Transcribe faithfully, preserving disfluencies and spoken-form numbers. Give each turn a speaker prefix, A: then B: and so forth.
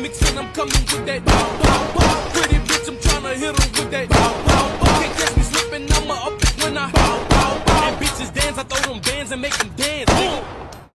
A: remix and I'm coming with that wow, wow, wow.